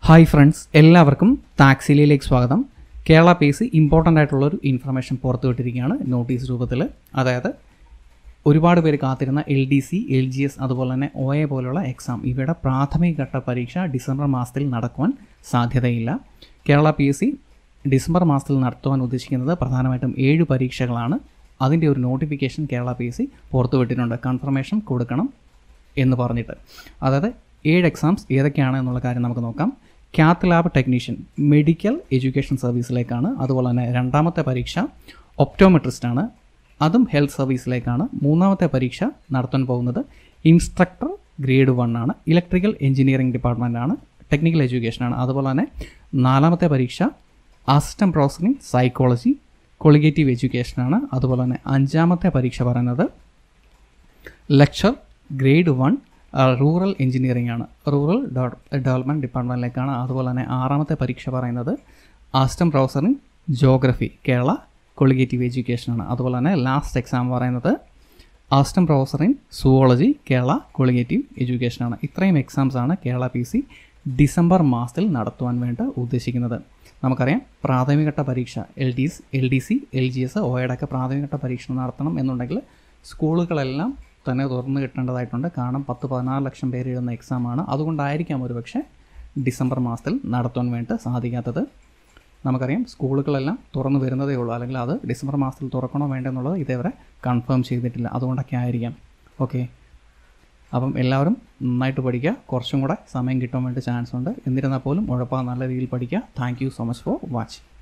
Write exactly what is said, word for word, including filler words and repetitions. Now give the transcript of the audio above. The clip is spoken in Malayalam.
ഹായ് ഫ്രണ്ട്സ്, എല്ലാവർക്കും താക്സിലിയിലേക്ക് സ്വാഗതം. Kerala P S C important ആയിട്ടുള്ളൊരു ഇൻഫർമേഷൻ പുറത്തുവിട്ടിരിക്കുകയാണ് നോട്ടീസ് രൂപത്തിൽ. അതായത് ഒരുപാട് പേര് കാത്തിരുന്ന L D C, L G S, അതുപോലെ തന്നെ ഒ എ പോലുള്ള എക്സാം, ഇവയുടെ പ്രാഥമിക ഘട്ട പരീക്ഷ ഡിസംബർ മാസത്തിൽ നടക്കുവാൻ സാധ്യതയില്ല. Kerala P S C December മാസത്തിൽ നടത്തുവാൻ ഉദ്ദേശിക്കുന്നത് പ്രധാനമായിട്ടും ഏഴ് പരീക്ഷകളാണ്. അതിൻ്റെ ഒരു notification Kerala P S C പുറത്തുവിട്ടിട്ടുണ്ട്, കൺഫർമേഷൻ കൊടുക്കണം എന്ന് പറഞ്ഞിട്ട്. അതായത് ഏഴ് എക്സാംസ് ഏതൊക്കെയാണ് എന്നുള്ള കാര്യം നമുക്ക് നോക്കാം. Cath lab technician medical education സർവീസിലേക്കാണ്. അതുപോലെ തന്നെ രണ്ടാമത്തെ പരീക്ഷ ഒപ്റ്റോമെട്രിസ്റ്റാണ്, അതും ഹെൽത്ത് സർവീസിലേക്കാണ്. മൂന്നാമത്തെ പരീക്ഷ നടത്താൻ പോകുന്നത് ഇൻസ്ട്രക്ടർ ഗ്രേഡ് വൺ ആണ്, ഇലക്ട്രിക്കൽ എഞ്ചിനീയറിംഗ് ഡിപ്പാർട്ട്മെൻറ്റാണ്, ടെക്നിക്കൽ എഡ്യൂക്കേഷനാണ്. അതുപോലെ തന്നെ നാലാമത്തെ പരീക്ഷ assistant professor in psychology, collegiate എഡ്യൂക്കേഷനാണ്. അതുപോലെ തന്നെ അഞ്ചാമത്തെ പരീക്ഷ പറയുന്നത് lecture grade one rural engineering ആണ്, റൂറൽ ഡെവലപ്മെൻറ്റ് ഡിപ്പാർട്ട്മെൻറ്റിലേക്കാണ്. അതുപോലെ തന്നെ ആറാമത്തെ പരീക്ഷ പറയുന്നത് assistant professor in geography, Kerala collegiate എഡ്യൂക്കേഷനാണ്. അതുപോലെ തന്നെ ലാസ്റ്റ് എക്സാം പറയുന്നത് assistant professor in zoology, Kerala collegiate എഡ്യൂക്കേഷനാണ്. ഇത്രയും എക്സാംസാണ് കേരള പി സി ഡിസംബർ മാസത്തിൽ നടത്തുവാൻ വേണ്ടി ഉദ്ദേശിക്കുന്നത്. നമുക്കറിയാം, പ്രാഥമികഘട്ട പരീക്ഷ L D S L D C L G S ഒയുടെ പ്രാഥമികഘട്ട പരീക്ഷ നടത്തണം എന്നുണ്ടെങ്കിൽ സ്കൂളുകളെല്ലാം തന്നെ തുറന്നു കിട്ടേണ്ടതായിട്ടുണ്ട്. കാരണം പത്ത് പതിനാറ് ലക്ഷം പേര് എഴുതുന്ന എക്സാമാണ്. അതുകൊണ്ടായിരിക്കാം ഒരുപക്ഷെ ഡിസംബർ മാസത്തിൽ നടത്താൻ വേണ്ടി സാധിക്കാത്തത്. നമുക്കറിയാം, സ്കൂളുകളെല്ലാം തുറന്നു വരുന്നതേ ഉള്ളൂ, അല്ലെങ്കിൽ അത് ഡിസംബർ മാസത്തിൽ തുറക്കണോ വേണ്ടെന്നുള്ളത് ഇതേവരെ കൺഫേം ചെയ്തിട്ടില്ല. അതുകൊണ്ടൊക്കെ ആയിരിക്കാം. ഓക്കെ, അപ്പം എല്ലാവരും നന്നായിട്ട് പഠിക്കുക. കുറച്ചും കൂടെ സമയം കിട്ടാൻ വേണ്ടി ചാൻസ് ഉണ്ട്. എന്നിരുന്നാൽ പോലും ഉഴപ്പാൻ നല്ല രീതിയിൽ പഠിക്കുക. Thank you so much for watching.